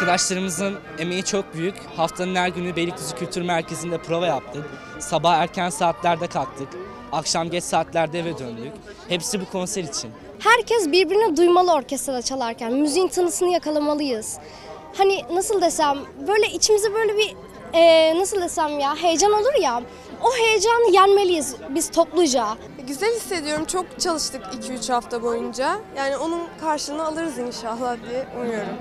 Arkadaşlarımızın emeği çok büyük. Haftanın her günü Beylikdüzü Kültür Merkezi'nde prova yaptık. Sabah erken saatlerde kalktık. Akşam geç saatlerde eve döndük. Hepsi bu konser için. Herkes birbirini duymalı orkestrada çalarken. Müziğin tınısını yakalamalıyız. Hani nasıl desem, böyle içimize böyle bir nasıl desem ya, heyecan olur ya. O heyecanı yenmeliyiz biz topluca. Güzel hissediyorum. Çok çalıştık 2-3 hafta boyunca. Yani onun karşılığını alırız inşallah diye umuyorum.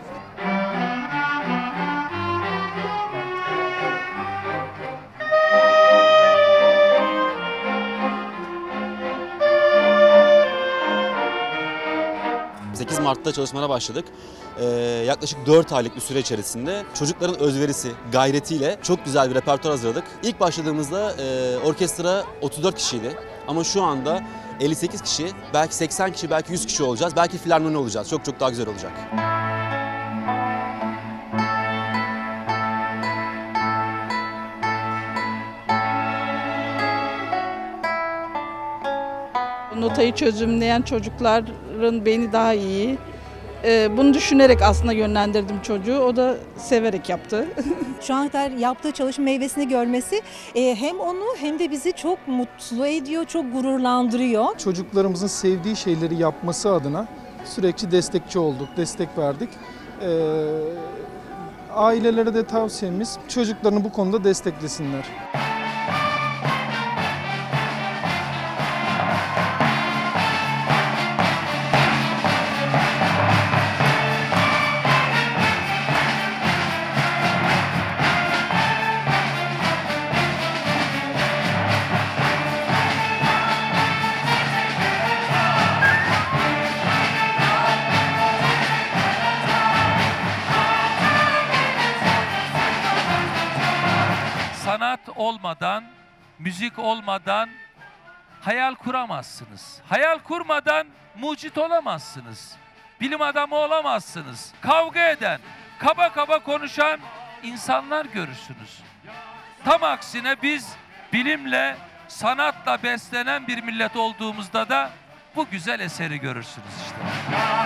Mart'ta çalışmalara başladık. Yaklaşık 4 aylık bir süre içerisinde çocukların özverisi, gayretiyle çok güzel bir repertuar hazırladık. İlk başladığımızda orkestra 34 kişiydi ama şu anda 58 kişi, belki 80 kişi, belki 100 kişi olacağız, belki filarmoni olacağız. Çok çok daha güzel olacak. Notayı çözümleyen çocukların beyni daha iyi. Bunu düşünerek aslında yönlendirdim çocuğu. O da severek yaptı. Şu ana kadar yaptığı çalışma meyvesini görmesi hem onu hem de bizi çok mutlu ediyor, çok gururlandırıyor. Çocuklarımızın sevdiği şeyleri yapması adına sürekli destekçi olduk, destek verdik. Ailelere de tavsiyemiz çocuklarını bu konuda desteklesinler. Sanat olmadan, müzik olmadan hayal kuramazsınız. Hayal kurmadan mucit olamazsınız. Bilim adamı olamazsınız. Kavga eden, kaba kaba konuşan insanlar görürsünüz. Tam aksine biz bilimle, sanatla beslenen bir millet olduğumuzda da bu güzel eseri görürsünüz işte.